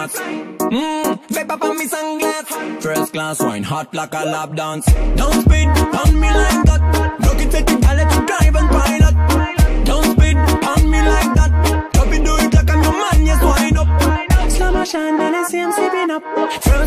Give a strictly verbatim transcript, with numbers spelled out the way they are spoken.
knots. Mmm, vape up on me sunglass. First class wine, hot like a lap dance. Don't speed on me like that. Look it at the galley to drive and pilot. Don't speed on me like that. Drop it, do it like I'm your man, yes, wind up. Slow motion, then I see I'm sipping up.